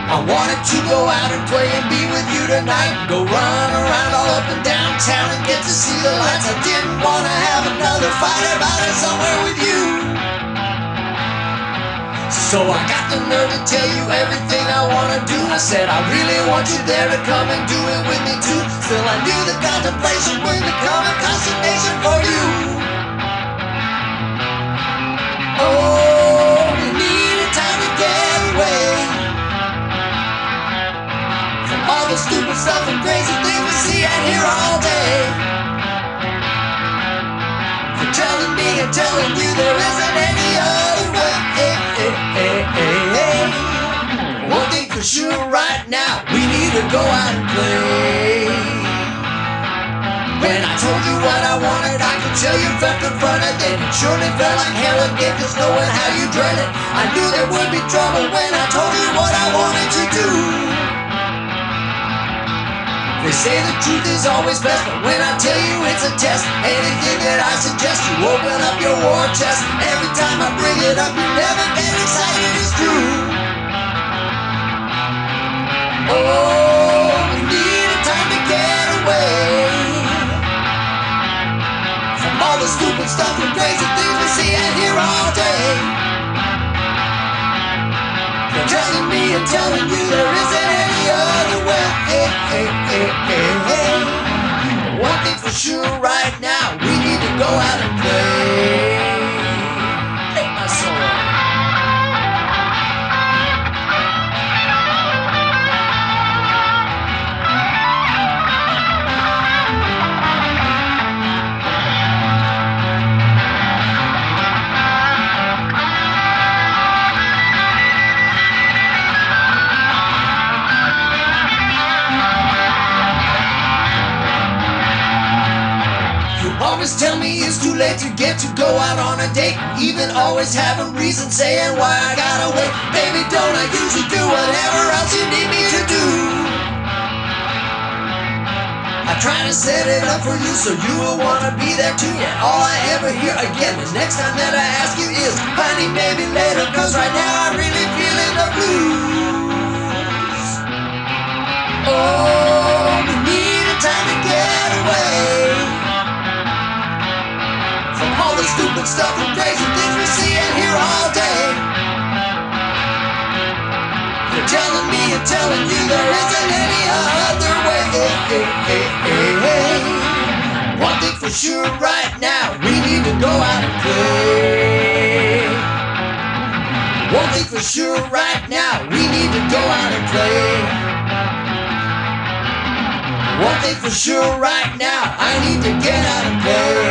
I wanted to go out and play and be with you tonight. Go run around all up and downtown and get to see the lights. I didn't want to have another fight about it somewhere with you. So I got the nerve to tell you everything I want to do. I said I really want you there to come and do it with me too. Still I knew the contemplation would become a consternation for you. Oh, we needed time to get away from all the stupid stuff and crazy things we see and hear all day. You're telling me and telling you there isn't any other way. One thing for sure right now, we need to go out and play. When I told you what I wanted, I could tell you felt confronted. Then it surely felt like hell again, just knowing how you dread it. I knew there would be trouble when I told you what I wanted to do. They say the truth is always best, but when I tell you it's a test, anything that I suggest, you open up your war chest. Every time I bring it up, you never get excited, it's true. Oh, we needed time to get away from all the stupid stuff and crazy things we see and hear all day. You're telling me and telling you there isn't any other way. One thing for sure right now, we need to go out and play. Take my soul. Always tell me it's too late to get to go out on a date. Even always have a reason saying why I gotta wait. Baby, don't I usually do whatever else you need me to do? I try to set it up for you so you will wanna be there too. And all I ever hear again the next time that I ask you is, honey, maybe later, cause right now I'm really feeling the blues. Oh, we need a time to get away from all the stupid stuff and crazy things we see and hear all day. You're telling me and telling you there isn't any other way. One thing for sure right now, we need to go out and play. One thing for sure right now, we need to go out and play. One thing for sure right now, I need to get out and play.